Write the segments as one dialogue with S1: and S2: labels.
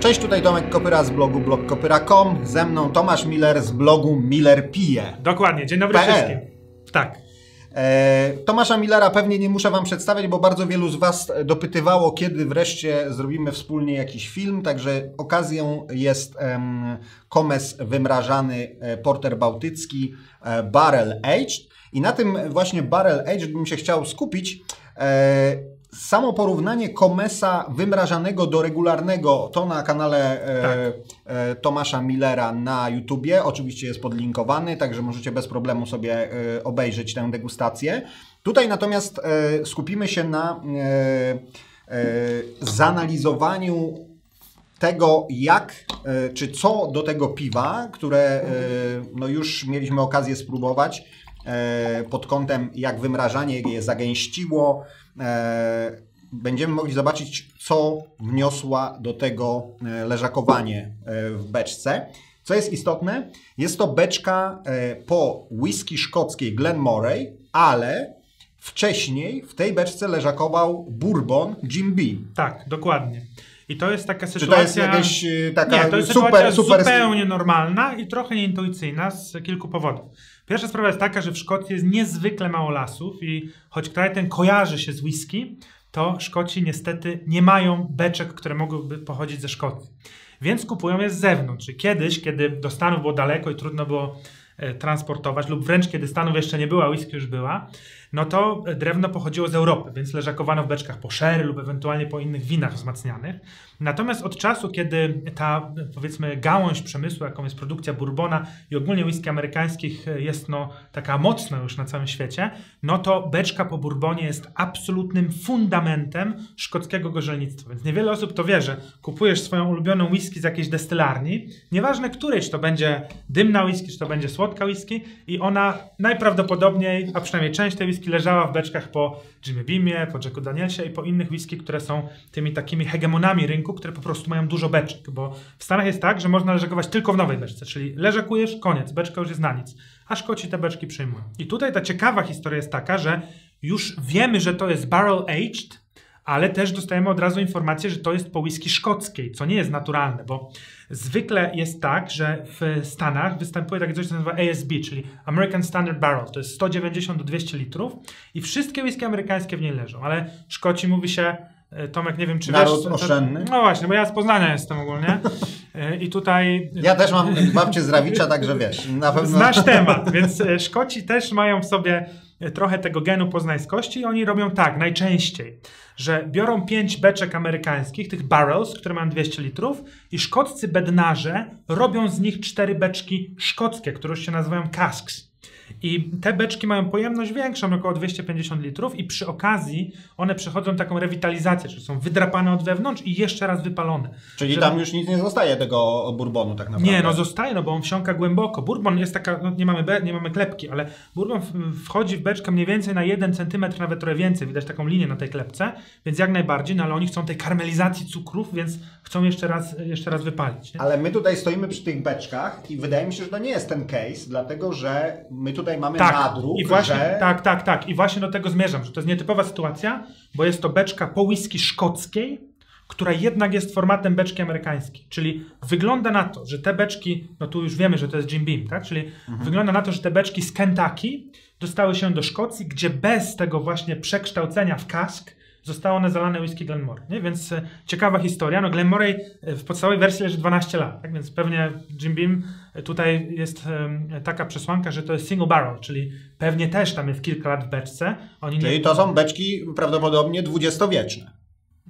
S1: Cześć, tutaj Tomek Kopyra z blogu blogkopyra.com. Ze mną Tomasz Miller z blogu Miller Pije.
S2: Dokładnie, dzień dobry wszystkim. Tak.
S1: Tomasza Millera pewnie nie muszę wam przedstawiać, bo bardzo wielu z was dopytywało, kiedy wreszcie zrobimy wspólnie jakiś film, także okazją jest komes wymrażany porter bałtycki Barrel Aged i na tym właśnie Barrel Aged bym się chciał skupić. Samo porównanie komesa wymrażanego do regularnego to na kanale Tomasza Millera na YouTubie. Oczywiście jest podlinkowany, także możecie bez problemu sobie obejrzeć tę degustację. Tutaj natomiast skupimy się na zanalizowaniu tego, jak czy co do tego piwa, które no już mieliśmy okazję spróbować pod kątem, jak wymrażanie je zagęściło. Będziemy mogli zobaczyć, co wniosła do tego leżakowanie w beczce. Co jest istotne, jest to beczka po whisky szkockiej Glenmorangie, ale wcześniej w tej beczce leżakował bourbon Jim Beam.
S2: Tak, dokładnie. I to jest taka sytuacja...
S1: Czy to jest jakaś taka
S2: nie, to jest
S1: super
S2: zupełnie normalna i trochę nieintuicyjna z kilku powodów. Pierwsza sprawa jest taka, że w Szkocji jest niezwykle mało lasów i choć kraj ten kojarzy się z whisky, to Szkoci niestety nie mają beczek, które mogłyby pochodzić ze Szkocji. Więc kupują je z zewnątrz. Czyli kiedyś, kiedy do Stanów było daleko i trudno było transportować, lub wręcz kiedy Stanów jeszcze nie była, whisky już była, no to drewno pochodziło z Europy, więc leżakowano w beczkach po sherry lub ewentualnie po innych winach wzmacnianych. Natomiast od czasu, kiedy ta, powiedzmy, gałąź przemysłu, jaką jest produkcja bourbona i ogólnie whisky amerykańskich jest no taka mocna już na całym świecie, no to beczka po bourbonie jest absolutnym fundamentem szkockiego gorzelnictwa. Więc niewiele osób to wie, że kupujesz swoją ulubioną whisky z jakiejś destylarni, nieważne której, czy to będzie dymna whisky, czy to będzie słodka whisky i ona najprawdopodobniej, a przynajmniej część tej whisky leżała w beczkach po Jimmy Beamie, po Jacku Danielsie i po innych whisky, które są tymi takimi hegemonami rynku, które po prostu mają dużo beczek, bo w Stanach jest tak, że można leżakować tylko w nowej beczce, czyli leżakujesz, koniec, beczka już jest na nic, a Szkoci te beczki przyjmują. I tutaj ta ciekawa historia jest taka, że już wiemy, że to jest barrel aged, ale też dostajemy od razu informację, że to jest po whisky szkockiej, co nie jest naturalne, bo zwykle jest tak, że w Stanach występuje takie coś, co się nazywa ASB, czyli American Standard Barrel. To jest 190 do 200 litrów i wszystkie whisky amerykańskie w niej leżą, ale Szkoci mówi się, Tomek, nie wiem czy
S1: naród
S2: wiesz...
S1: oszczędny.
S2: No właśnie, bo ja z Poznania jestem ogólnie i tutaj...
S1: Ja też mam babcię z Rawicza, także wiesz, na pewno...
S2: Znasz temat, więc Szkoci też mają w sobie trochę tego genu poznańskości i oni robią tak, najczęściej, że biorą 5 beczek amerykańskich, tych barrels, które mają 200 litrów i szkoccy bednarze robią z nich 4 beczki szkockie, które już się nazywają casks. I te beczki mają pojemność większą, około 250 litrów i przy okazji one przechodzą taką rewitalizację, czyli są wydrapane od wewnątrz i jeszcze raz wypalone.
S1: Czyli tam już nic nie zostaje tego bourbonu tak naprawdę.
S2: Nie, no zostaje, no bo on wsiąka głęboko. Bourbon jest taka, no nie mamy klepki, ale bourbon wchodzi w beczkę mniej więcej na 1 cm, nawet trochę więcej. Widać taką linię na tej klepce, więc jak najbardziej, no ale oni chcą tej karmelizacji cukrów, więc chcą jeszcze raz wypalić. Nie?
S1: Ale my tutaj stoimy przy tych beczkach i wydaje mi się, że to nie jest ten case, dlatego że my tutaj mamy nadruk,
S2: i właśnie,
S1: że...
S2: Tak. I właśnie do tego zmierzam, że to jest nietypowa sytuacja, bo jest to beczka po whisky szkockiej, która jednak jest formatem beczki amerykańskiej. Czyli wygląda na to, że te beczki, no tu już wiemy, że to jest Jim Beam, tak? Czyli wygląda na to, że te beczki z Kentucky dostały się do Szkocji, gdzie bez tego właśnie przekształcenia w cask zostały one zalane whisky Glenmorangie, nie? Więc ciekawa historia. No Glenmorangie w podstawowej wersji leży 12 lat, tak? Więc pewnie Jim Beam tutaj jest taka przesłanka, że to jest single barrel, czyli pewnie też tam jest kilka lat w beczce.
S1: Czyli to są beczki prawdopodobnie dwudziestowieczne.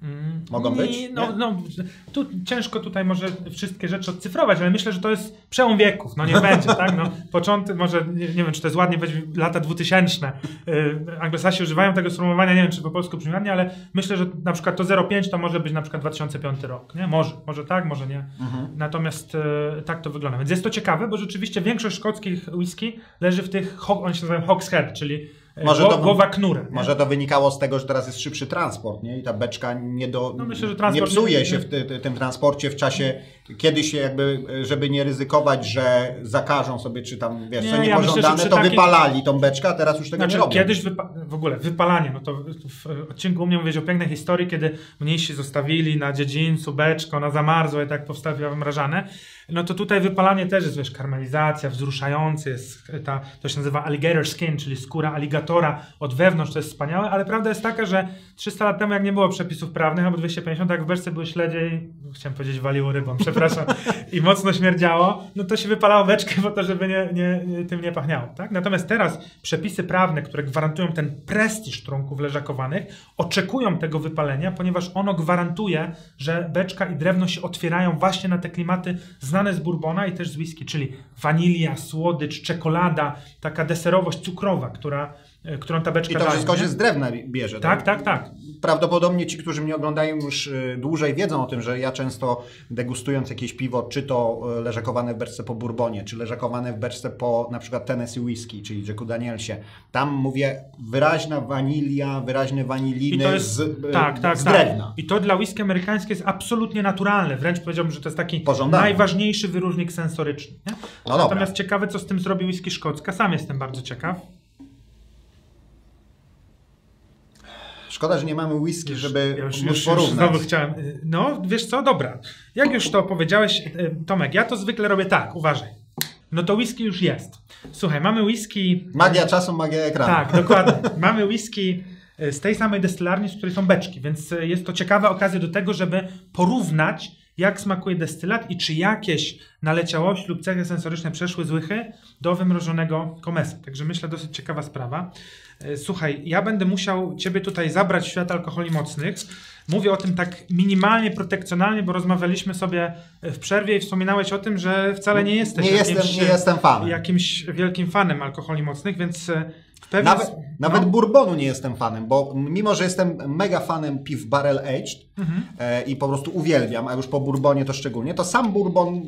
S1: Mogą być?
S2: No, tu ciężko tutaj może wszystkie rzeczy odcyfrować, ale myślę, że to jest przełom wieków, no niech będzie, tak? No, początek, może nie wiem, czy to jest ładnie powiedzieć, lata 2000. Anglosasi używają tego sformułowania, nie wiem, czy po polsku brzmi ładnie, ale myślę, że na przykład to 0,5 to może być na przykład 2005 rok, nie? Może tak, może nie. Natomiast tak to wygląda. Więc jest to ciekawe, bo rzeczywiście większość szkockich whisky leży w tych, one się nazywają hogshead, czyli głowa knura.
S1: Może to wynikało z tego, że teraz jest szybszy transport, nie? I ta beczka nie psuje się w tym transporcie w czasie, Kiedyś jakby, żeby nie ryzykować, że zakażą sobie, czy tam, wiesz,
S2: Nie,
S1: co
S2: ja
S1: niepożądane,
S2: myślę, że
S1: to
S2: przy
S1: wypalali tą beczkę, a teraz już tego nie robią.
S2: Kiedyś w ogóle wypalanie, no to w odcinku u mnie mówię o pięknej historii, kiedy mniejsi zostawili na dziedzińcu beczkę, ona zamarzła i tak powstawiła wymrażane. No to tutaj wypalanie też jest, wiesz, karmelizacja, wzruszający jest to się nazywa alligator skin, czyli skóra aligatora od wewnątrz, to jest wspaniałe, ale prawda jest taka, że 300 lat temu, jak nie było przepisów prawnych, albo 250, jak w beczce były śledzie i, chciałem powiedzieć, waliło rybą, przepraszam, i mocno śmierdziało, no to się wypalało beczkę po to, żeby tym nie pachniało, tak? Natomiast teraz przepisy prawne, które gwarantują ten prestiż trunków leżakowanych, oczekują tego wypalenia, ponieważ ono gwarantuje, że beczka i drewno się otwierają właśnie na te klimaty znane z bourbona i też z whisky, czyli wanilia, słodycz, czekolada, taka deserowość cukrowa, którą ta beczka
S1: daje. I to wszystko się z drewna bierze.
S2: Tak.
S1: Prawdopodobnie ci, którzy mnie oglądają już dłużej, wiedzą o tym, że ja często degustując jakieś piwo, czy to leżakowane w beczce po bourbonie, czy leżakowane w beczce po na przykład Tennessee Whisky, czyli Jacku Danielsie, tam mówię wyraźna wanilia, wyraźne waniliny z drewna.
S2: I to dla whisky amerykańskiej jest absolutnie naturalne. Wręcz powiedziałbym, że to jest taki najważniejszy wyróżnik sensoryczny. Nie? Natomiast ciekawe, co z tym zrobi whisky szkocka. Sam jestem bardzo ciekaw.
S1: Szkoda, że nie mamy whisky, żeby już porównać.
S2: Znowu chciałem. No, wiesz co? Dobra. Jak już to powiedziałeś, Tomek, ja to zwykle robię tak. Uważaj. No to whisky już jest. Słuchaj, mamy whisky...
S1: Magia czasu, magia ekranu.
S2: Tak, dokładnie. Mamy whisky z tej samej destylarni, z której są beczki, więc jest to ciekawa okazja do tego, żeby porównać, jak smakuje destylat i czy jakieś naleciałości lub cechy sensoryczne przeszły z łychy do wymrożonego komesa. Także myślę, dosyć ciekawa sprawa. Słuchaj, ja będę musiał Ciebie tutaj zabrać w świat alkoholi mocnych. Mówię o tym tak minimalnie, protekcjonalnie, bo rozmawialiśmy sobie w przerwie i wspominałeś o tym, że wcale nie jesteś
S1: nie jestem fanem.
S2: Jakimś wielkim fanem alkoholi mocnych, więc...
S1: Nawet bourbonu nie jestem fanem, bo mimo, że jestem mega fanem piw barrel aged i po prostu uwielbiam, a już po bourbonie to szczególnie, to sam bourbon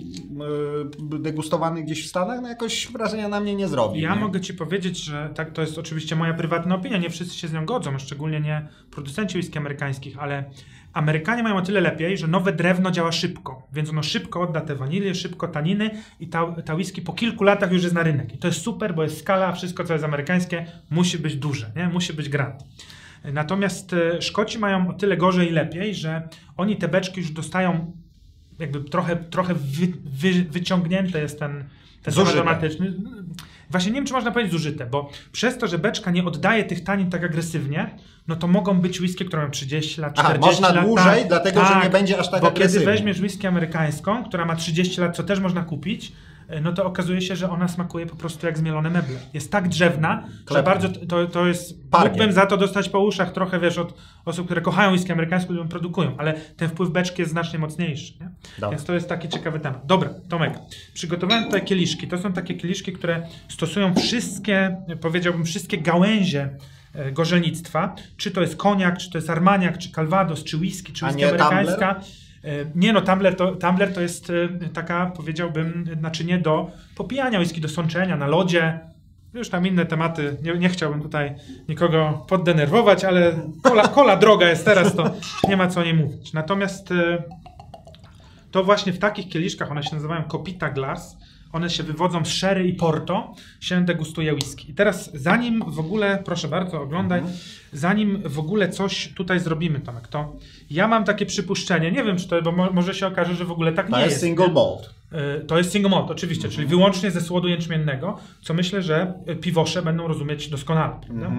S1: degustowany gdzieś w Stanach jakoś wrażenia na mnie nie zrobi.
S2: Ja mogę Ci powiedzieć, że tak, to jest oczywiście moja prywatna opinia, nie wszyscy się z nią godzą, szczególnie nie producenci whisky amerykańskich, ale Amerykanie mają o tyle lepiej, że nowe drewno działa szybko, więc ono szybko odda te wanilię, szybko taniny i ta whisky po kilku latach już jest na rynek. I to jest super, bo jest skala, a wszystko co jest amerykańskie musi być duże, nie? Musi być grand. Natomiast Szkoci mają o tyle gorzej i lepiej, że oni te beczki już dostają jakby trochę wyciągnięte jest ten aromatyczny. Właśnie nie wiem, czy można powiedzieć zużyte, bo przez to, że beczka nie oddaje tych tanin tak agresywnie, no to mogą być whisky, które mają 30 lat, 40 lat.
S1: Można dłużej, dlatego że nie będzie aż tak agresywnie.
S2: Kiedy weźmiesz whisky amerykańską, która ma 30 lat, co też można kupić, no to okazuje się, że ona smakuje po prostu jak zmielone meble. Jest tak drzewna, że bardzo to jest... Mógłbym za to dostać po uszach trochę, wiesz, od osób, które kochają whisky amerykańską i ją produkują, ale ten wpływ beczki jest znacznie mocniejszy. Nie? Więc to jest taki ciekawy temat. Dobra, Tomek, przygotowałem tutaj kieliszki. To są takie kieliszki, które stosują wszystkie, powiedziałbym, wszystkie gałęzie gorzelnictwa. Czy to jest koniak, czy to jest armaniak, czy calvados, czy whisky amerykańska. Tumbler? Nie no, tumbler to jest taka, powiedziałbym, naczynie do popijania whisky, do sączenia na lodzie. Już tam inne tematy, nie chciałbym tutaj nikogo poddenerwować, ale kola droga jest teraz, to nie ma co o niej mówić. Natomiast to właśnie w takich kieliszkach, one się nazywają Copita Glass, one się wywodzą z sherry i porto, się degustuje whisky. I teraz zanim w ogóle, proszę bardzo, oglądaj, zanim w ogóle coś tutaj zrobimy, Tomek, to ja mam takie przypuszczenie, nie wiem czy to, bo może się okaże, że w ogóle tak nie jest.
S1: To jest single malt.
S2: To jest single malt, oczywiście, czyli wyłącznie ze słodu jęczmiennego, co myślę, że piwosze będą rozumieć doskonale.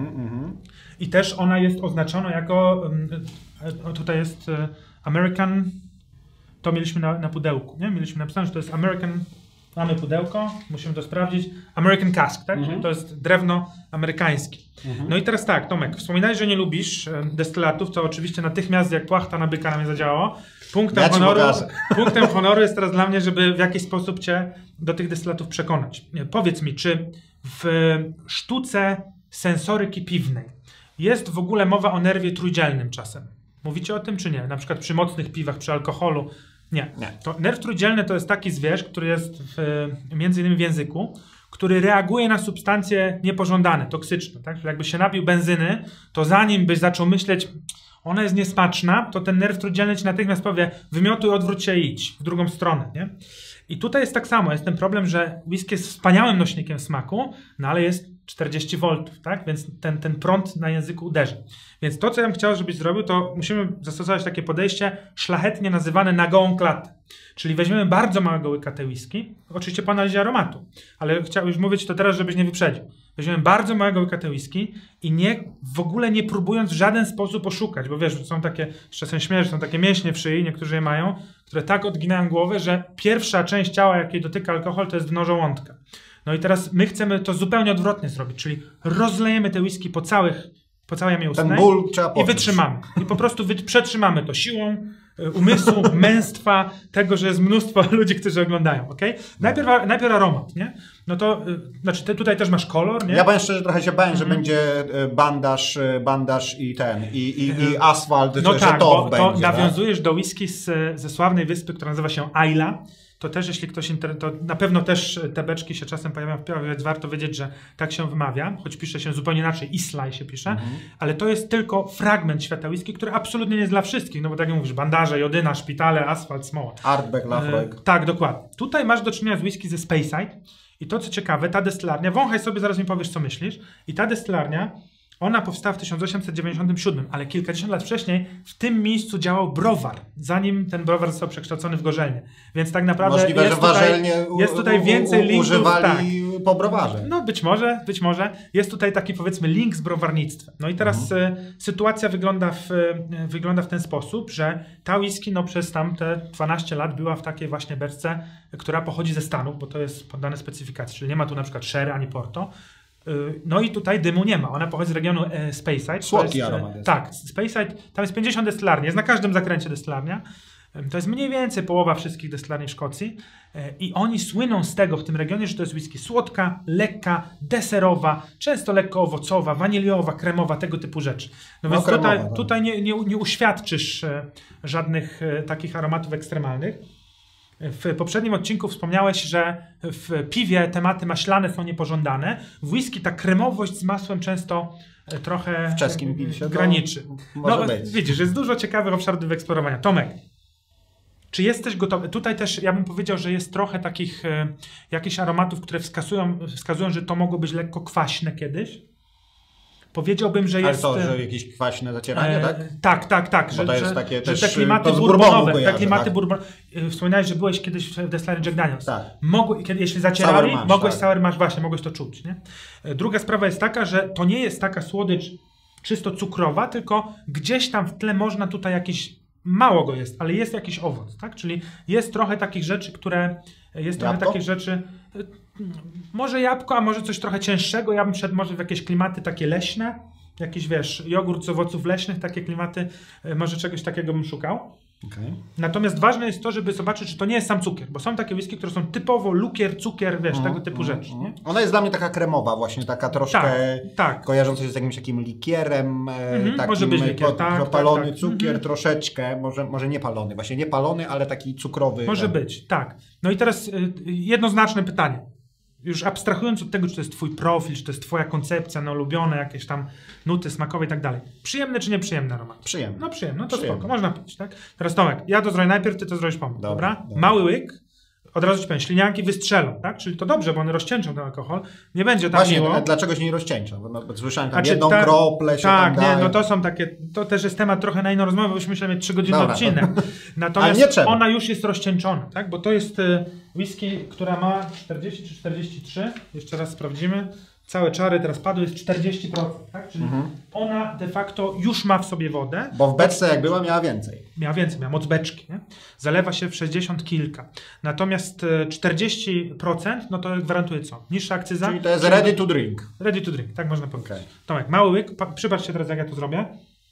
S2: I też ona jest oznaczona jako, tutaj jest American, to mieliśmy na pudełku, nie? Mieliśmy napisane, że to jest American. Mamy pudełko, musimy to sprawdzić. American Cask, tak? Czyli to jest drewno amerykańskie. No i teraz tak, Tomek, wspominałeś, że nie lubisz destylatów, co oczywiście natychmiast jak płachta na byka na mnie zadziałało. Punktem honoru jest teraz dla mnie, żeby w jakiś sposób Cię do tych destylatów przekonać. Powiedz mi, czy w sztuce sensoryki piwnej jest w ogóle mowa o nerwie trójdzielnym czasem? Mówicie o tym, czy nie? Na przykład przy mocnych piwach, przy alkoholu. Nie. To nerw trójdzielny to jest taki zwierz, który jest między innymi w języku, który reaguje na substancje niepożądane, toksyczne. Tak? Czyli jakby się napił benzyny, to zanim byś zaczął myśleć, ona jest niesmaczna, to ten nerw trójdzielny ci natychmiast powie, wymiotuj, odwróć się i idź w drugą stronę. Nie? I tutaj jest tak samo, jest ten problem, że whisky jest wspaniałym nośnikiem smaku, no ale jest 40 V, tak? Więc ten prąd na języku uderzy. Więc to, co ja bym chciał, żebyś zrobił, to musimy zastosować takie podejście szlachetnie nazywane na gołą klatę. Czyli weźmiemy bardzo małego łyka tej whisky, oczywiście po analizie aromatu, ale chciałbym już mówić to teraz, żebyś nie wyprzedził. Weźmiemy bardzo małego łyka tej whisky i w ogóle nie próbując w żaden sposób oszukać, bo wiesz, są takie, czasem śmiesz, są takie mięśnie w szyi, niektórzy je mają, które tak odginają głowę, że pierwsza część ciała, jakiej dotyka alkohol, to jest dno żołądka. No i teraz my chcemy to zupełnie odwrotnie zrobić, czyli rozlejemy te whisky po całej jamie ustnej
S1: ten ból trzeba
S2: i wytrzymamy. I po prostu przetrzymamy to siłą umysłu, męstwa, tego, że jest mnóstwo ludzi, którzy oglądają, okej? Najpierw aromat, nie? No to, znaczy ty tutaj też masz kolor, nie?
S1: Ja powiem szczerze, trochę się bałem, że będzie bandaż i asfalt,
S2: no
S1: że
S2: tak,
S1: to
S2: bo
S1: będzie.
S2: to nawiązujesz do whisky ze sławnej wyspy, która nazywa się Islay. To też, jeśli ktoś to na pewno też te beczki się czasem pojawiają w piwie, więc warto wiedzieć, że tak się wymawia, choć pisze się zupełnie inaczej, Islay się pisze, ale to jest tylko fragment świata whisky, który absolutnie nie jest dla wszystkich, no bo tak jak mówisz, bandaże, jodyna, szpitale, asfalt, smoła.
S1: Artback, Lafroig.
S2: Tak, dokładnie. Tutaj masz do czynienia z whisky ze Speyside i to, co ciekawe, ta destylarnia, wąchaj sobie, zaraz mi powiesz, co myślisz, i ta destylarnia, ona powstała w 1897, ale kilkadziesiąt lat wcześniej w tym miejscu działał browar, zanim ten browar został przekształcony w gorzelnię. Więc tak naprawdę
S1: możliwe,
S2: jest tutaj więcej linków.
S1: Używali po browarze.
S2: No być może. Jest tutaj taki, powiedzmy, link z browarnictwem. No i teraz sytuacja wygląda w ten sposób, że ta whisky przez tamte 12 lat była w takiej właśnie beczce, która pochodzi ze Stanów, bo to jest poddane specyfikacji, czyli nie ma tu na przykład sherry ani porto. No i tutaj dymu nie ma. Ona pochodzi z regionu Speyside.
S1: Słodki aromat jest.
S2: Tak, Speyside, tam jest 50 destylarni, jest na każdym zakręcie destylarnia. To jest mniej więcej połowa wszystkich destylarni w Szkocji. I oni słyną z tego w tym regionie, że to jest whisky słodka, lekka, deserowa, często lekko owocowa, waniliowa, kremowa, tego typu rzeczy. No więc tutaj nie uświadczysz żadnych takich aromatów ekstremalnych. W poprzednim odcinku wspomniałeś, że w piwie tematy maślane są niepożądane. W whisky ta kremowość z masłem często trochę
S1: w czeskim piwie
S2: graniczy.
S1: Może być.
S2: Widzisz, jest dużo ciekawych obszarów do wyeksplorowania. Tomek, czy jesteś gotowy? Tutaj też ja bym powiedział, że jest trochę takich jakichś aromatów, które wskazują, że to mogło być lekko kwaśne kiedyś. Powiedziałbym, że jest...
S1: Ale to, że jakieś kwaśne zacieranie, tak?
S2: Tak.
S1: Bo to jest takie
S2: że
S1: też
S2: te klimaty bourbonowe, Wspominałeś, że byłeś kiedyś w Destillery Jack Daniel's.
S1: Tak.
S2: Jeśli zacierali, mogłeś
S1: tak.
S2: sour mash, właśnie, mogłeś to czuć, nie? Druga sprawa jest taka, że to nie jest taka słodycz czysto cukrowa, tylko gdzieś tam w tle można tutaj jakieś... Mało go jest, ale jest jakiś owoc, tak? Czyli jest trochę takich rzeczy, może jabłko, a może coś trochę cięższego. Ja bym szedł może w jakieś klimaty takie leśne, jakiś, wiesz, jogurt z owoców leśnych, takie klimaty, może czegoś takiego bym szukał.
S1: Okay.
S2: Natomiast ważne jest to, żeby zobaczyć, czy to nie jest sam cukier, bo są takie whisky, które są typowo lukier, cukier, wiesz, tego typu rzeczy. Nie?
S1: Ona jest dla mnie taka kremowa właśnie, taka troszkę kojarząca się z jakimś takim likierem, takim
S2: może być likier,
S1: palony cukier troszeczkę, może nie palony, właśnie nie palony, ale taki cukrowy.
S2: Może być, tak. No i teraz jednoznaczne pytanie. Już abstrahując od tego, czy to jest twój profil, czy to jest twoja koncepcja na ulubione jakieś tam nuty smakowe i tak dalej. Przyjemny czy nieprzyjemny aromat?
S1: Przyjemny.
S2: No przyjemny, no to spoko, można pić, tak? Teraz Tomek, ja to zrobię najpierw, ty to zrobisz po mnie, dobra?
S1: Dobra.
S2: Mały łyk, od razu ci powiem, ślinianki wystrzelą, tak? Czyli to dobrze, bo one rozcieńczą ten alkohol. Nie będzie tak
S1: właśnie,
S2: miło.
S1: dlaczego się nie rozcieńczą? Bo słyszałem tam jedną kroplę się tam daje.
S2: Tak, no to są takie, to też jest temat trochę na inną rozmowę, bo byśmy musieli mieć 3-godzinny odcinek. Natomiast ona już jest rozcieńczona, tak? Bo to jest whisky, która ma 40 czy 43, jeszcze raz sprawdzimy. Całe czary teraz padły, jest 40%, tak? Czyli ona de facto już ma w sobie wodę.
S1: Bo w beczce jak była, miała więcej.
S2: Miała moc beczki. Nie? Zalewa się w 60 kilka. Natomiast 40%, no to gwarantuje co? Niższa akcyza.
S1: Czyli to jest ready to drink.
S2: Ready to drink, tak można powiedzieć.
S1: Okay.
S2: Tomek, mały łyk, przypatrzcie teraz, jak ja to zrobię.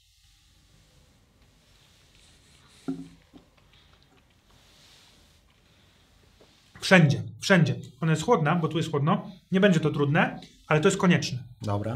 S2: Wszędzie. Ona jest chłodna, bo tu jest chłodno. Nie będzie to trudne, ale to jest konieczne.
S1: Dobra.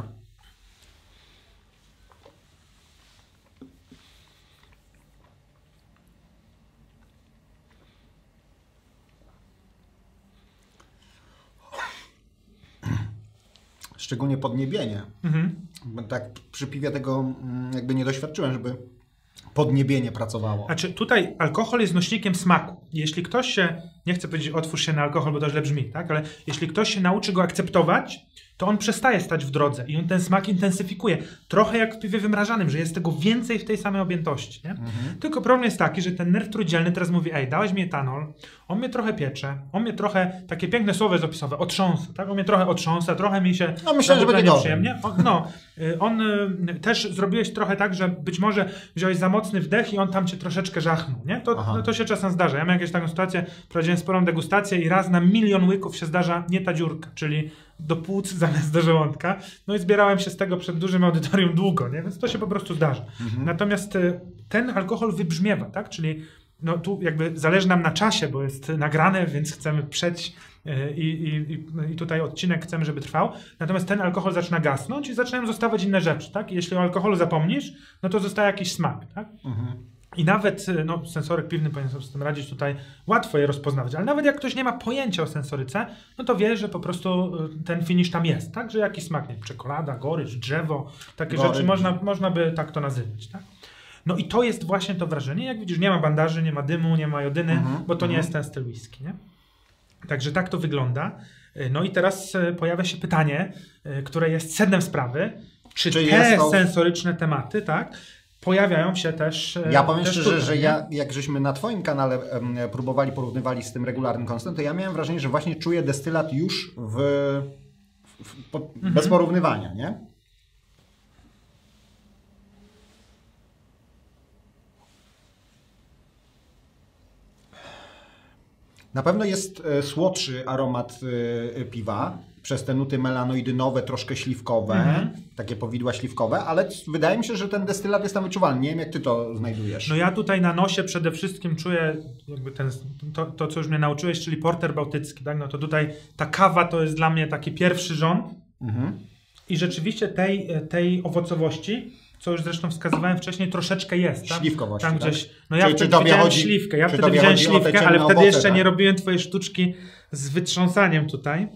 S1: Szczególnie podniebienie. Tak przy piwie tego jakby nie doświadczyłem, żeby podniebienie pracowało.
S2: Znaczy tutaj alkohol jest nośnikiem smaku. Jeśli ktoś się, nie chcę powiedzieć otwórz się na alkohol, bo to źle brzmi, tak? Ale jeśli ktoś się nauczy go akceptować, to on przestaje stać w drodze i on ten smak intensyfikuje. Trochę jak w piwie wymrażanym, że jest tego więcej w tej samej objętości. Nie? Tylko problem jest taki, że ten nerw trójdzielny teraz mówi, ej, dałeś mi etanol, on mnie trochę piecze, on mnie trochę, takie piękne słowo jest opisowe, otrząsa, tak? On mnie trochę otrząsa, trochę mi się...
S1: No myślę, że będzie
S2: nieprzyjemnie. On też zrobiłeś trochę tak, że być może wziąłeś za mocny wdech i on tam cię troszeczkę żachnął, nie? To się czasem zdarza. Ja miałem jakąś taką sytuację, prowadziłem sporą degustację i raz na 1 000 000 łyków się zdarza nie ta dziurka, czyli do płuc zamiast do żołądka. No i zbierałem się z tego przed dużym audytorium długo, nie? Więc to się po prostu zdarza. Natomiast ten alkohol wybrzmiewa, tak? Czyli no tu jakby zależy nam na czasie, bo jest nagrane, więc chcemy przeć i tutaj odcinek chcemy, żeby trwał. Natomiast ten alkohol zaczyna gasnąć i zaczynają zostawać inne rzeczy, tak? I jeśli o alkoholu zapomnisz, no to zostaje jakiś smak, tak? I nawet sensorek piwny powinien sobie z tym radzić, tutaj łatwo je rozpoznawać, ale nawet jak ktoś nie ma pojęcia o sensoryce, no to wie, że po prostu ten finish tam jest, tak? Że jakiś smak, nie wiem, czekolada, gorycz, drzewo, takie rzeczy można by tak to nazywać, tak? No i to jest właśnie to wrażenie, jak widzisz, nie ma bandaży, nie ma dymu, nie ma jodyny, bo to nie jest ten styl whisky, nie? Także tak to wygląda. No i teraz pojawia się pytanie, które jest sednem sprawy, czy te sensoryczne tematy, tak? Pojawiają się też...
S1: Ja powiem szczerze, że jak żeśmy na twoim kanale porównywali z tym regularnym konstem, to ja miałem wrażenie, że właśnie czuję destylat już bez porównywania, nie? Na pewno jest słodszy aromat piwa, przez te nuty melanoidynowe, troszkę śliwkowe, takie powidła śliwkowe, ale wydaje mi się, że ten destylat jest tam wyczuwalny. Nie wiem, jak ty to znajdujesz.
S2: No ja tutaj na nosie przede wszystkim czuję jakby to, co już mnie nauczyłeś, czyli porter bałtycki, tak? No to tutaj ta kawa to jest dla mnie taki pierwszy rząd i rzeczywiście tej owocowości, co już zresztą wskazywałem wcześniej, troszeczkę jest. Tam,
S1: śliwkowości,
S2: tam gdzieś.
S1: Tak?
S2: No ja wtedy widziałem śliwkę. Ja wtedy widziałem śliwkę, ale wtedy jeszcze nie robiłem twojej sztuczki z wytrząsaniem tutaj.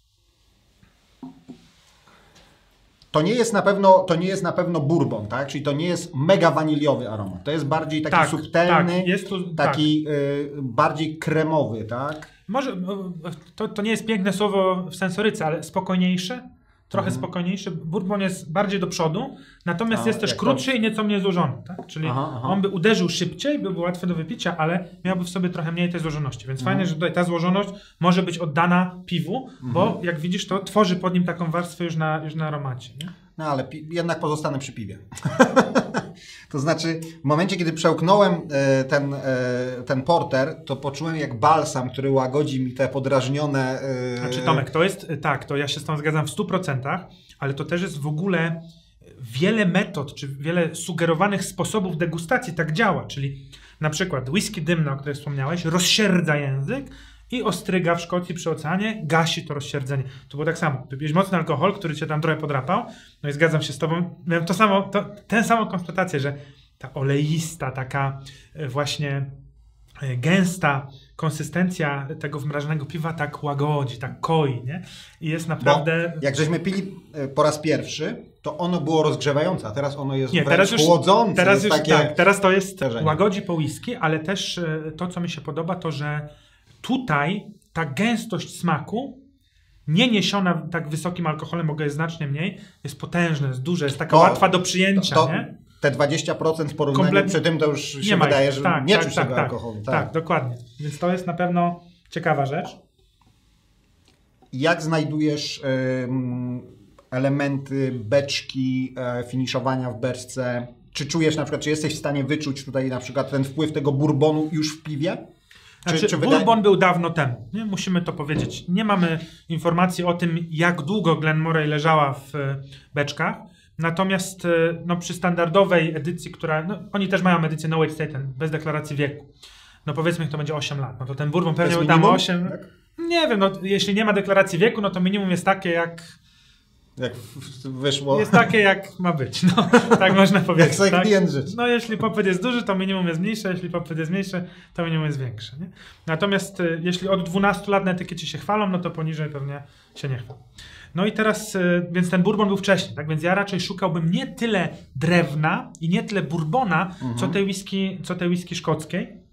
S1: To nie jest na pewno bourbon, tak? Czyli to nie jest mega waniliowy aromat. To jest bardziej taki subtelny,
S2: jest tu,
S1: taki bardziej kremowy, tak?
S2: Może to nie jest piękne słowo w sensoryce, ale spokojniejszy. Trochę spokojniejszy. Bourbon jest bardziej do przodu, natomiast jest też krótszy i nieco mniej złożony. Tak? Czyli on by uderzył szybciej, byłby łatwy do wypicia, ale miałby w sobie trochę mniej tej złożoności. Więc fajnie, że tutaj ta złożoność może być oddana piwu, bo jak widzisz, to tworzy pod nim taką warstwę już na aromacie. Nie?
S1: No ale jednak pozostanę przy piwie. To znaczy, w momencie, kiedy przełknąłem ten porter, to poczułem jak balsam, który łagodzi mi te podrażnione...
S2: Znaczy Tomek, to jest tak, to ja się z tą zgadzam w 100%, ale to też jest w ogóle wiele metod, czy wiele sugerowanych sposobów degustacji tak działa, czyli na przykład whisky dymna, o której wspomniałeś, rozsierdza język i ostryga w Szkocji przy oceanie gasi to rozsierdzenie. To było tak samo. Wypiłeś mocny alkohol, który cię tam trochę podrapał, no i zgadzam się z tobą. Miałem tę samą konstatację, że ta oleista, taka właśnie gęsta konsystencja tego wymrażonego piwa tak łagodzi, tak koi, nie? I jest naprawdę...
S1: Bo jak żeśmy pili po raz pierwszy, to ono było rozgrzewające, a teraz ono jest wręcz chłodzące.
S2: Teraz to jest łagodzi po whisky, ale też to, co mi się podoba, to, że tutaj ta gęstość smaku, nie niesiona tak wysokim alkoholem, bo go jest znacznie mniej, jest potężna, jest duża, jest taka łatwa do przyjęcia, nie?
S1: Te 20% w porównaniu przy tym to już się wydaje, że nie czuć tego alkoholu.
S2: Tak, dokładnie. Więc to jest na pewno ciekawa rzecz.
S1: Jak znajdujesz elementy beczki, finiszowania w beczce? Czy czujesz na przykład, czy jesteś w stanie wyczuć tutaj na przykład ten wpływ tego bourbonu już w piwie?
S2: Znaczy, bourbon był dawno temu, nie? Musimy to powiedzieć. Nie mamy informacji o tym, jak długo Glenmorangie leżała w beczkach. Natomiast przy standardowej edycji, oni też mają edycję No Age Statement, bez deklaracji wieku. No powiedzmy, że to będzie 8 lat. No to ten bourbon pewnie tam 8... Tak? Nie wiem, jeśli nie ma deklaracji wieku, no to minimum jest takie jak
S1: Jak wyszło.
S2: Jest takie, jak ma być. No, tak można powiedzieć.
S1: Jak sobie
S2: tak?
S1: klient życzy.
S2: No jeśli popyt jest duży, to minimum jest mniejsze, jeśli popyt jest mniejszy, to minimum jest większe. Nie? Natomiast jeśli od 12 lat na etykiecie się chwalą, no to poniżej pewnie się nie chwalą. No i teraz, więc ten bourbon był wcześniej, tak? Więc ja raczej szukałbym nie tyle drewna i nie tyle bourbona, co tej whisky szkockiej.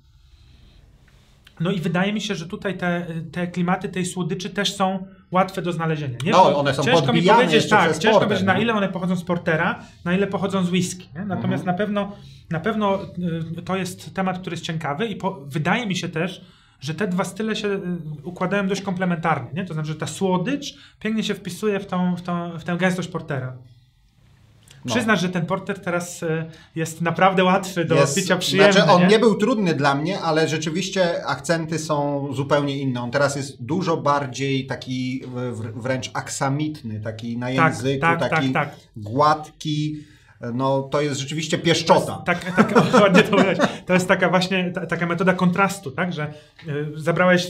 S2: No i wydaje mi się, że tutaj te klimaty tej słodyczy też są łatwe do znalezienia. Nie?
S1: No, one są
S2: ciężko mi
S1: podbijane
S2: powiedzieć,
S1: jeszcze przez
S2: ciężko
S1: porter,
S2: powiedzieć, na
S1: nie?
S2: ile one pochodzą z portera, na ile pochodzą z whisky. Nie? Natomiast na pewno to jest temat, który jest ciekawy i wydaje mi się też, że te dwa style się układają dość komplementarnie. Nie? To znaczy, że ta słodycz pięknie się wpisuje w tę gęstość portera. Przyznasz, że ten porter teraz jest naprawdę łatwy do picia, przyjemny.
S1: Znaczy on nie był trudny dla mnie, ale rzeczywiście akcenty są zupełnie inne. On teraz jest dużo bardziej taki wręcz aksamitny, taki na języku, taki gładki. No to jest rzeczywiście pieszczota.
S2: Ładnie to mówiłeś. To jest taka właśnie taka metoda kontrastu, tak? Że zabrałeś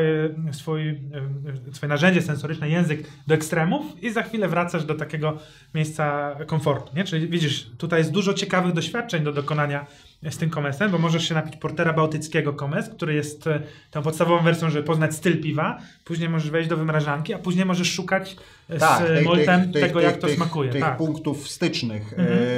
S2: swoje narzędzie sensoryczne, język do ekstremów i za chwilę wracasz do takiego miejsca komfortu. Nie? Czyli widzisz, tutaj jest dużo ciekawych doświadczeń do dokonania z tym komesem, bo możesz się napić portera bałtyckiego komes, który jest tą podstawową wersją, żeby poznać styl piwa. Później możesz wejść do wymrażanki, a później możesz szukać z moltem tego, jak to smakuje.
S1: Tych punktów stycznych.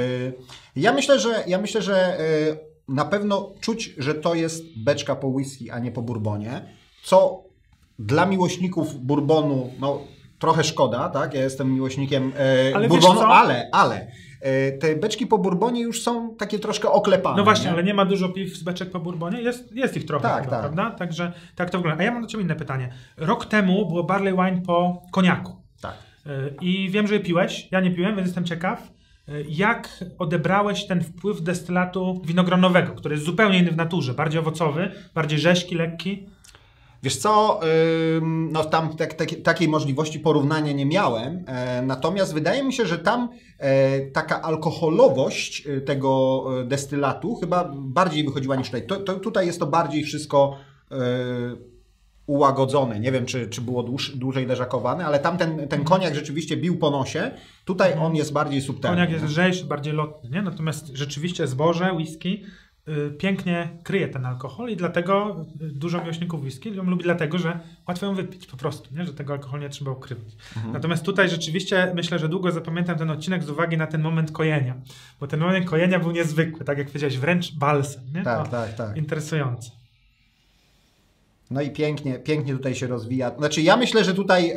S1: Ja myślę, że na pewno czuć, że to jest beczka po whisky, a nie po bourbonie, co dla miłośników bourbonu, no trochę szkoda, tak? Ja jestem miłośnikiem bourbonu, ale te beczki po bourbonie już są takie troszkę oklepane.
S2: No właśnie,
S1: nie?
S2: ale nie ma dużo piw z beczek po bourbonie? Jest ich trochę, chyba, prawda? Także tak to wygląda. A ja mam do Ciebie inne pytanie. Rok temu było barley wine po koniaku.
S1: Tak.
S2: I wiem, że je piłeś. Ja nie piłem, więc jestem ciekaw. Jak odebrałeś ten wpływ destylatu winogronowego, który jest zupełnie inny w naturze, bardziej owocowy, bardziej rzeźki, lekki?
S1: Wiesz co, no tam takiej możliwości porównania nie miałem, natomiast wydaje mi się, że tam taka alkoholowość tego destylatu chyba bardziej wychodziła niż tutaj. Tutaj jest to bardziej wszystko ułagodzone. Nie wiem, czy było dłużej leżakowane, ale tam ten koniak rzeczywiście bił po nosie. Tutaj on jest bardziej subtelny.
S2: Koniak jest lżejszy, bardziej lotny, nie? Natomiast rzeczywiście zboże, whisky pięknie kryje ten alkohol i dlatego dużo miłośników whisky ją lubi, dlatego że łatwo ją wypić po prostu, nie? Że tego alkoholu nie trzeba ukrywać. Natomiast tutaj rzeczywiście myślę, że długo zapamiętam ten odcinek z uwagi na ten moment kojenia, bo ten moment kojenia był niezwykły, tak jak powiedziałeś, wręcz balsam. Nie?
S1: Tak.
S2: Interesujące.
S1: No i pięknie tutaj się rozwija. Znaczy ja myślę, że tutaj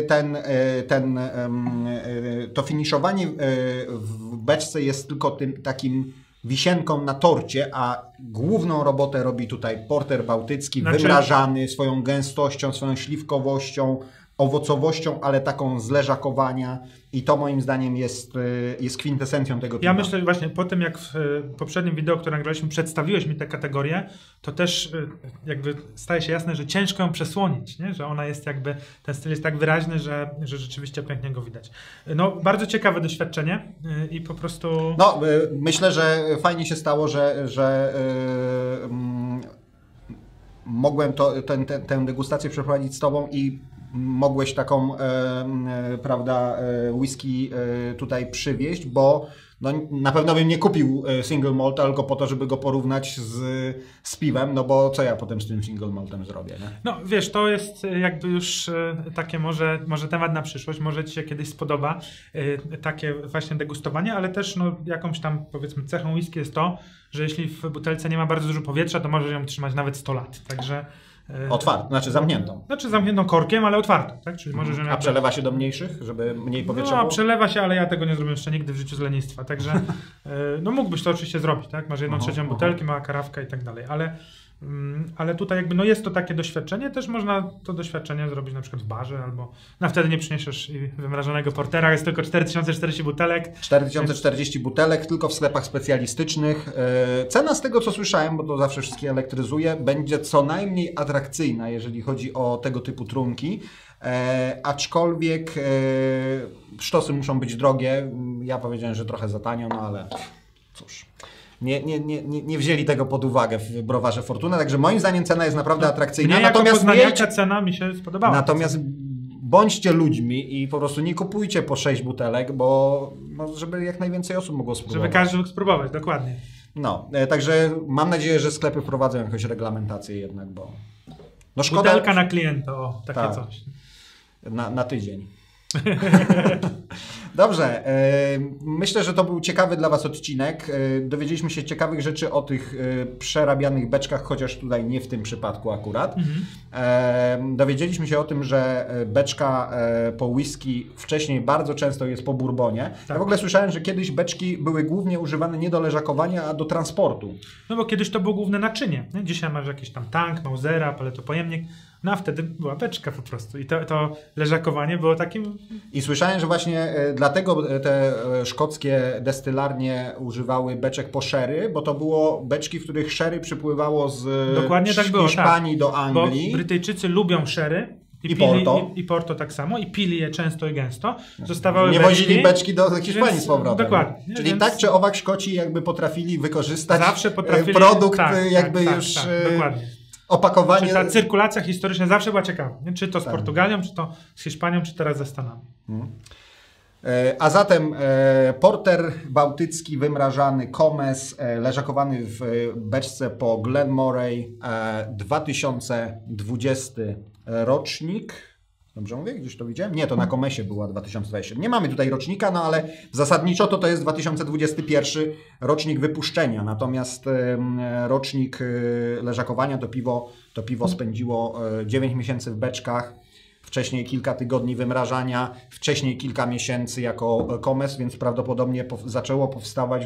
S1: to finiszowanie w beczce jest tylko tym takim wisienką na torcie, a główną robotę robi tutaj porter bałtycki, wymrażany swoją gęstością, swoją śliwkowością, owocowością, ale taką z leżakowania i to moim zdaniem jest kwintesencją tego piwa.
S2: Ja myślę, że właśnie po tym, jak w poprzednim wideo, które nagraliśmy, przedstawiłeś mi tę kategorię, to też jakby staje się jasne, że ciężko ją przesłonić, nie? Że ona jest jakby, ten styl jest tak wyraźny, że rzeczywiście pięknie go widać. No, bardzo ciekawe doświadczenie i po prostu...
S1: No, myślę, że fajnie się stało, że mogłem tę degustację przeprowadzić z Tobą i mogłeś taką, prawda, whisky tutaj przywieźć, bo no, na pewno bym nie kupił single malt tylko po to, żeby go porównać z piwem, no bo co ja potem z tym single maltem zrobię, nie?
S2: No wiesz, to jest jakby już takie może temat na przyszłość, może Ci się kiedyś spodoba takie właśnie degustowanie, ale też no, jakąś tam powiedzmy cechą whisky jest to, że jeśli w butelce nie ma bardzo dużo powietrza, to może ją trzymać nawet 100 lat, także...
S1: Otwartą, znaczy zamkniętą.
S2: Znaczy zamkniętą korkiem, ale otwartą, tak? Czyli może, że
S1: A przelewa się do mniejszych, żeby mniej powietrza było?
S2: No, przelewa się, ale ja tego nie zrobiłem jeszcze nigdy w życiu z lenistwa, także no mógłbyś to oczywiście zrobić, tak? Masz 1/3 butelki, mała karawka i tak dalej, ale tutaj jakby no jest to takie doświadczenie, też można to doświadczenie zrobić na przykład w barze, albo no wtedy nie przyniesiesz wymrażonego portera, jest tylko 4040 butelek.
S1: 4040 butelek, tylko w sklepach specjalistycznych. Cena z tego co słyszałem, bo to zawsze wszystkie elektryzuje, będzie co najmniej atrakcyjna, jeżeli chodzi o tego typu trunki. Aczkolwiek sztosy muszą być drogie. Ja powiedziałem, że trochę za tanio, no ale cóż. Nie wzięli tego pod uwagę w browarze Fortuna, także moim zdaniem cena jest naprawdę atrakcyjna.
S2: Mnie jako poznaniaka cena mi się spodobała.
S1: Natomiast bądźcie ludźmi i po prostu nie kupujcie po 6 butelek, bo no, żeby jak najwięcej osób mogło spróbować.
S2: Żeby każdy mógł spróbować, dokładnie.
S1: No, także mam nadzieję, że sklepy wprowadzą jakąś reglamentację jednak, bo no szkoda.
S2: Butelka na klienta, o, takie
S1: Tak.
S2: coś.
S1: Na tydzień. Dobrze, myślę, że to był ciekawy dla Was odcinek. Dowiedzieliśmy się ciekawych rzeczy o tych przerabianych beczkach, chociaż tutaj nie w tym przypadku akurat. Dowiedzieliśmy się o tym, że beczka po whisky wcześniej bardzo często jest po bourbonie.
S2: Tak.
S1: Ja w ogóle słyszałem, że kiedyś beczki były głównie używane nie do leżakowania, a do transportu.
S2: No bo kiedyś to było główne naczynie. Nie? Dzisiaj masz jakiś tam tank, mausera, paletopojemnik. No a wtedy była beczka po prostu. I to leżakowanie było takim...
S1: I słyszałem, że właśnie dlatego te szkockie destylarnie używały beczek po sherry, bo to było beczki, w których sherry przypływało z
S2: Dokładnie tak było,
S1: Hiszpanii do
S2: Bo
S1: Anglii.
S2: Brytyjczycy lubią sherry.
S1: I Porto.
S2: I Porto tak samo. I pili je często i gęsto. Zostawały
S1: Nie wozili beczki do Hiszpanii
S2: więc-
S1: z powrotem.
S2: dokładnie.
S1: Czyli
S2: Więc-
S1: tak czy owak Szkoci jakby potrafili wykorzystać
S2: Zawsze potrafili...
S1: produkt
S2: tak,
S1: jakby
S2: tak,
S1: już
S2: tak, dokładnie.
S1: opakowanie.
S2: Czy ta cyrkulacja historyczna zawsze była ciekawa. Nie? Czy to z
S1: Tak.
S2: Portugalią, czy to z Hiszpanią, czy teraz ze Stanami.
S1: A zatem porter bałtycki wymrażany Komes, leżakowany w beczce po Glenmoray, 2020 rocznik. Dobrze mówię? Gdzieś to widziałem? Nie, to na Komesie była 2020. Nie mamy tutaj rocznika, no ale zasadniczo to jest 2021 rocznik wypuszczenia. Natomiast rocznik leżakowania to piwo spędziło 9 miesięcy w beczkach. Wcześniej kilka tygodni wymrażania, wcześniej kilka miesięcy jako Komes, więc prawdopodobnie zaczęło powstawać w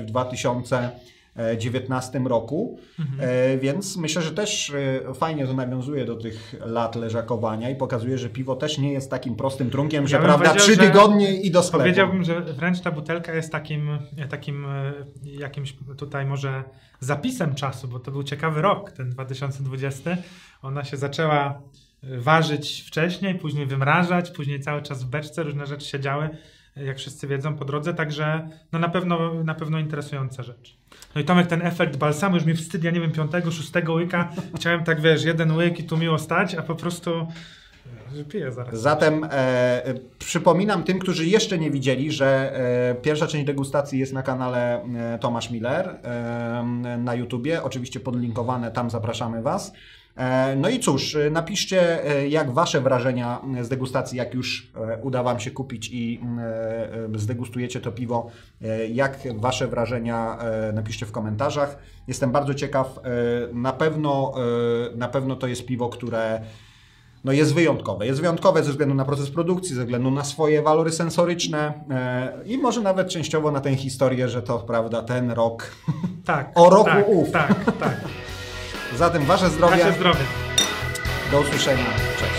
S1: 2019 roku. Więc myślę, że też fajnie to nawiązuje do tych lat leżakowania i pokazuje, że piwo też nie jest takim prostym trunkiem, że
S2: bym
S1: prawda,
S2: powiedział,
S1: 3
S2: że
S1: tygodnie i do sklepu.
S2: Powiedziałbym, że wręcz ta butelka jest takim jakimś tutaj może zapisem czasu, bo to był ciekawy rok, ten 2020. Ona się zaczęła ważyć wcześniej, później wymrażać, później cały czas w beczce, różne rzeczy się działy, jak wszyscy wiedzą, po drodze, także no na pewno interesująca rzecz. No i Tomek, ten efekt balsamu, już mi wstyd, ja nie wiem, 5., 6 łyka, chciałem tak, wiesz, jeden łyk i tu miło stać, a po prostu piję zaraz.
S1: Zatem przypominam tym, którzy jeszcze nie widzieli, że pierwsza część degustacji jest na kanale Tomasz Miller na YouTubie, oczywiście podlinkowane, tam zapraszamy Was. No i cóż, napiszcie jak Wasze wrażenia z degustacji, jak już uda Wam się kupić i zdegustujecie to piwo, jak Wasze wrażenia napiszcie w komentarzach. Jestem bardzo ciekaw, na pewno to jest piwo, które no jest wyjątkowe. Jest wyjątkowe ze względu na proces produkcji, ze względu na swoje walory sensoryczne i może nawet częściowo na tę historię, że to prawda, ten rok
S2: Tak,
S1: o roku
S2: tak,
S1: ów.
S2: Tak.
S1: Zatem Wasze zdrowie.
S2: Wasze zdrowie.
S1: Do usłyszenia. Cześć.